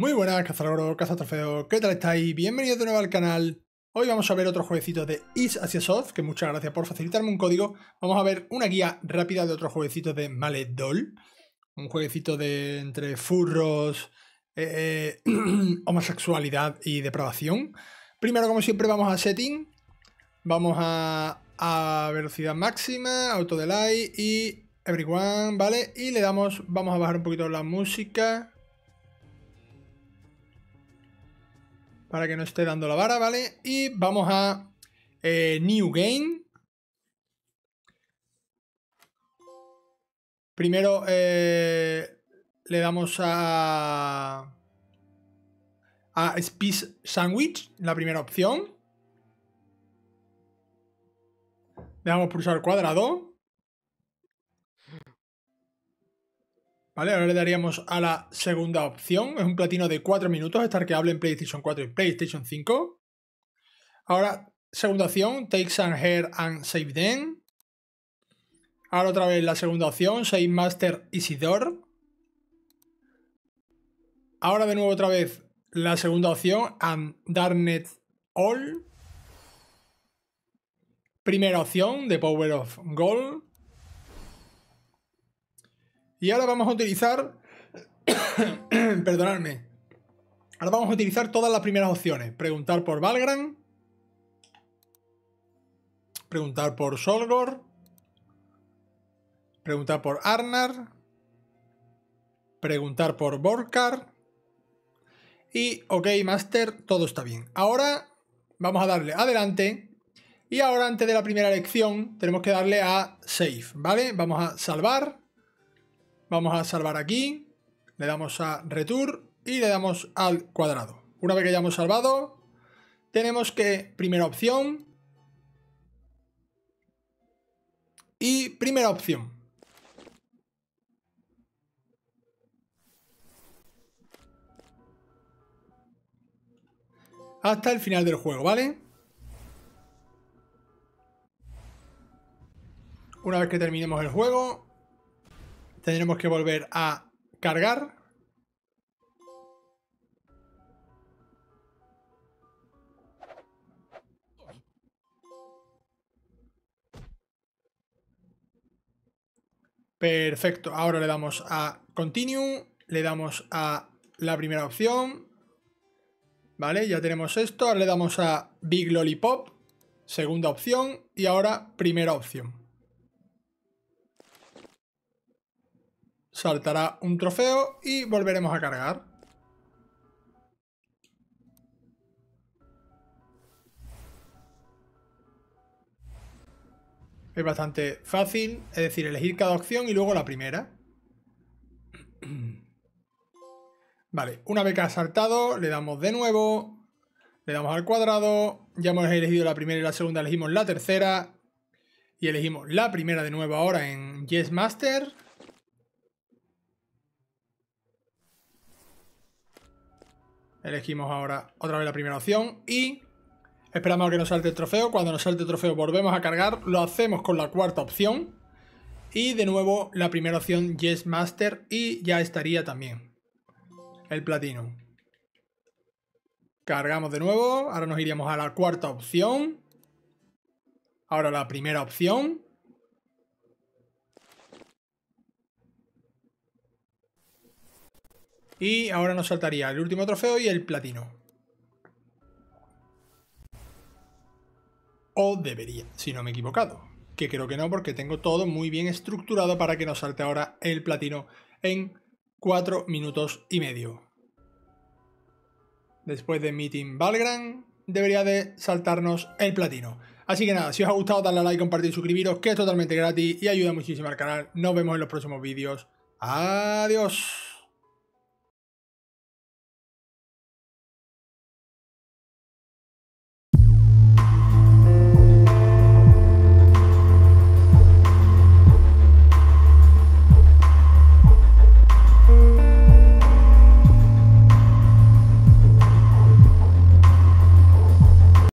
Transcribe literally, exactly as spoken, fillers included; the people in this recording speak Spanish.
Muy buenas, cazador, cazatrofeo, ¿qué tal estáis? Bienvenidos de nuevo al canal. Hoy vamos a ver otro jueguecito de East Asia Soft, que muchas gracias por facilitarme un código. Vamos a ver una guía rápida de otro jueguecito de Mallet Doll. Un jueguecito de entre furros, eh, homosexualidad y depravación. Primero, como siempre, vamos a Setting. Vamos a, a velocidad máxima, Auto Delay y Everyone, ¿vale? Y le damos, vamos a bajar un poquito la música para que no esté dando la vara, ¿vale? Y vamos a eh, New Game. Primero eh, le damos a, a Spice Sandwich, la primera opción. Le damos a pulsar cuadrado. Vale, ahora le daríamos a la segunda opción. Es un platino de cuatro minutos, starkeable en PlayStation cuatro y PlayStation cinco. Ahora, segunda opción, Take some hair and save them. Ahora otra vez la segunda opción, Save Master Isidore. Ahora de nuevo otra vez la segunda opción, And Darnet All. Primera opción, The Power of Gold. Y ahora vamos a utilizar... Perdonadme. Ahora vamos a utilizar todas las primeras opciones. Preguntar por Valgran. Preguntar por Solgor. Preguntar por Arnar. Preguntar por Borkar. Y OK, Master, todo está bien. Ahora vamos a darle adelante. Y ahora antes de la primera elección tenemos que darle a Save, ¿vale? Vamos a salvar. Vamos a salvar aquí. Le damos a Return y le damos al cuadrado. Una vez que hayamos salvado, tenemos que primera opción y primera opción. Hasta el final del juego, ¿vale? Una vez que terminemos el juego, tendremos que volver a cargar. Perfecto, ahora le damos a Continue, le damos a la primera opción. Vale, ya tenemos esto, ahora le damos a Big Lollipop, segunda opción, y ahora primera opción. Saltará un trofeo y volveremos a cargar. Es bastante fácil, es decir, elegir cada opción y luego la primera. Vale, una vez que ha saltado, le damos de nuevo, le damos al cuadrado, ya hemos elegido la primera y la segunda, elegimos la tercera y elegimos la primera de nuevo ahora en Yes Master. Elegimos ahora otra vez la primera opción y esperamos a que nos salte el trofeo. Cuando nos salte el trofeo volvemos a cargar, lo hacemos con la cuarta opción y de nuevo la primera opción Yes Master y ya estaría también el platino. Cargamos de nuevo, ahora nos iríamos a la cuarta opción, ahora la primera opción. Y ahora nos saltaría el último trofeo y el platino. O debería, si no me he equivocado. Que creo que no, porque tengo todo muy bien estructurado para que nos salte ahora el platino en cuatro minutos y medio. Después de Meeting Valgran, debería de saltarnos el platino. Así que nada, si os ha gustado, dadle a like, compartir, suscribiros, que es totalmente gratis y ayuda muchísimo al canal. Nos vemos en los próximos vídeos. Adiós.